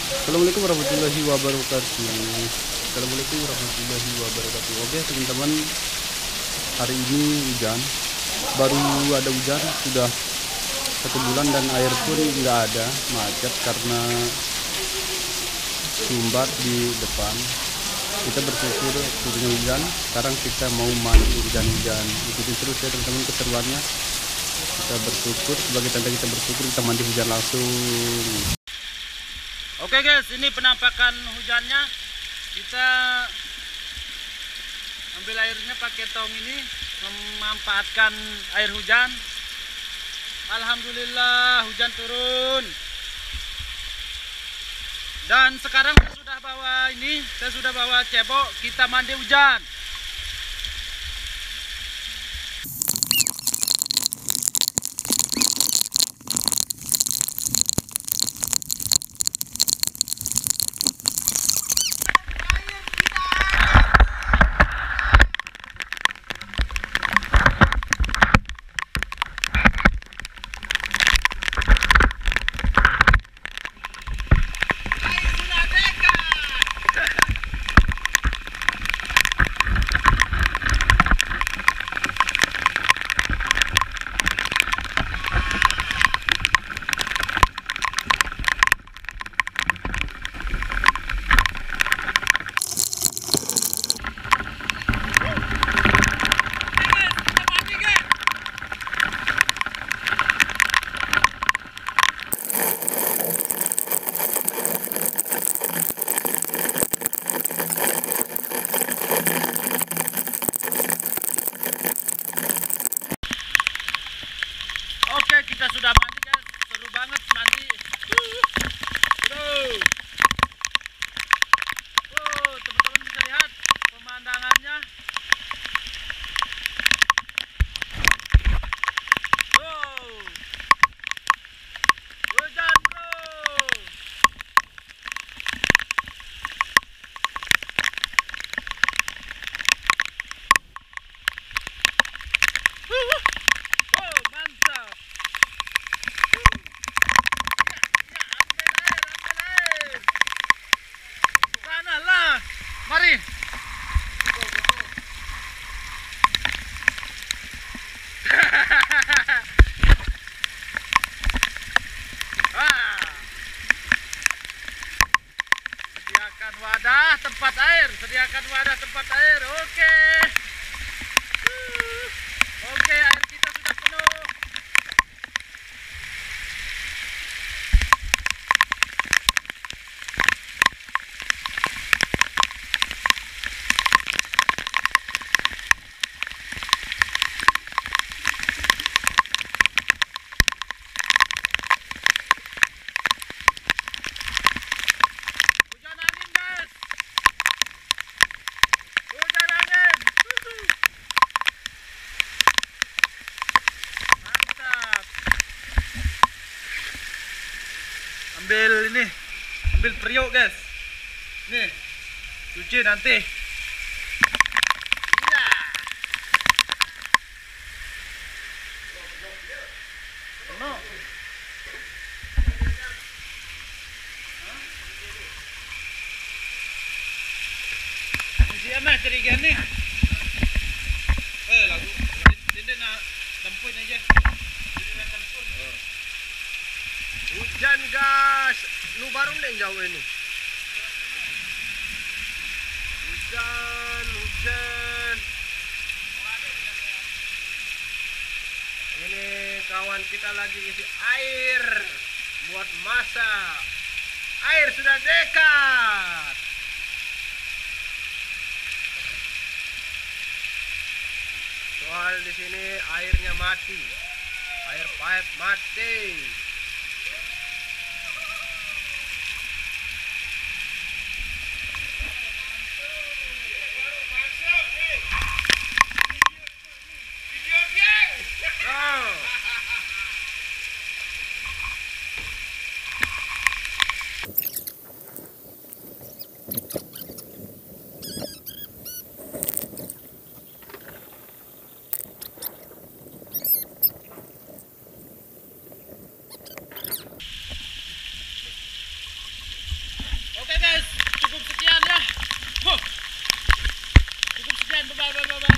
Assalamualaikum warahmatullahi wabarakatuh. Assalamualaikum warahmatullahi wabarakatuh. Oke teman-teman, hari ini hujan, baru ada hujan sudah 1 bulan dan air pun nggak ada, macet karena sumbat di depan. Kita bersyukur turunnya hujan. Sekarang kita mau mandi hujan-hujan. Ikuti terus ya teman-teman keseruannya. Kita bersyukur, sebagai tanda kita bersyukur kita mandi hujan langsung. Oke guys, ini penampakan hujannya. Kita ambil airnya pakai tong ini, memanfaatkan air hujan. Alhamdulillah hujan turun. Dan sekarang saya sudah bawa cebok, kita mandi hujan. Oke, kita sudah mandi guys, seru banget mandi. Teman-teman bisa lihat pemandangannya. Hujan bro. Mantap. Sana lah, mari. Sediakan wadah tempat air, Oke. Oke, air kita sudah penuh. Hujan angin guys. Hujan angin. Mantap. Ambil periuk guys. Nih, cuci nanti. Iya. No. Siapa cerigen nih? Lagu. Ini nak tempun aja. Hujan guys, lu baru deh jauh ini. Hujan. Ini kawan kita lagi isi air buat masak. Air sudah dekat. Soal di sini airnya mati. Air pipe mati. friend. Bye bye bye bye.